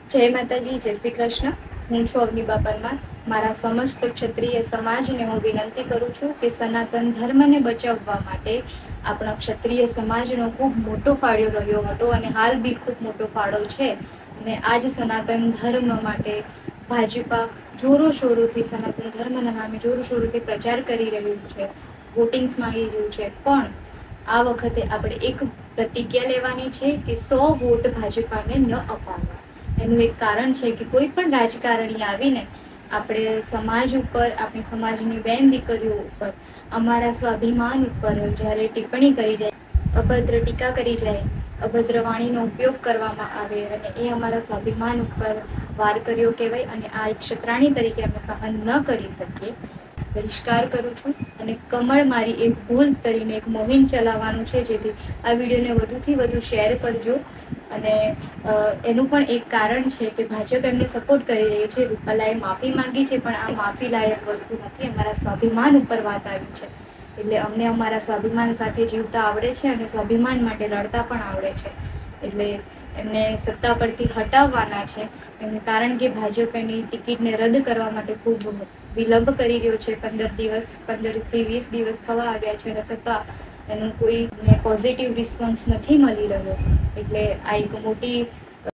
જય માતાજી, જય શ્રી કૃષ્ણ. હું છું અવનીબા પરમાર. મારા સમસ્ત ક્ષત્રિય સમાજને હું વિનંતી કરું છું કે સનાતન ધર્મને બચાવવા માટે આપણા ક્ષત્રિય સમાજનો ખૂબ મોટો ફાળો રહ્યો હતો અને હાલ બી ખૂબ મોટો ફાળો છે. અને આજ સનાતન ધર્મ માટે ભાજપા જોરો શોરોથી સનાતન ધર્મના નામે જોરો શોરોથી પ્રચાર કરી રહ્યું છે, વોટિંગ્સ માંગી રહ્યું છે. પણ આ વખતે આપણે એક પ્રતિજ્ઞા લેવાની છે કે 100 વોટ ભાજપાને ન અપાવવા. એનું એક કારણ છે કે કોઈ પણ રાજકારણી આવીને આપણે સમાજ ઉપર, આપણી સમાજની બેન દીકરીઓ ઉપર, અમારા સ્વાભિમાન ઉપર જ્યારે ટિપ્પણી કરી જાય, અભદ્ર ટીકા કરી જાય, અભદ્ર વાણીનો ઉપયોગ કરવામાં આવે અને એ અમારા સ્વાભિમાન ઉપર વાર કર્યો કહેવાય અને આ એક ક્ષત્રાણી તરીકે અમે સહન ન કરી શકીએ. બહિષ્કાર કરું છું અને કમળ મારી એક ભૂલ કરીને એક મુહિમ ચલાવવાનું છે, જેથી આ વિડીયોને વધુથી વધુ શેર કરજો. અને એનું પણ એક કારણ છે કે ભાજપ એમને સપોર્ટ કરી રહી છે. રૂપાલાએ માફી માંગી છે, પણ આ માફી લાયક વસ્તુ નથી. અમારા સ્વાભિમાન ઉપર વાત આવી છે, એટલે અમને અમારા સ્વાભિમાન સાથે જીવતા આવડે છે અને સ્વાભિમાન માટે લડતા પણ આવડે છે. એટલે એમને સત્તા પરથી હટાવવાના છે. એમને કારણ કે ભાજપ એની ટિકિટને રદ કરવા માટે ખૂબ વિલંબ કરી રહ્યો છે. 15 થી 20 દિવસ થવા આવ્યા છે અને છતાં એનું કોઈ પોઝિટિવ રિસ્પોન્સ નથી મળી રહ્યો. એટલે આ એક મોટી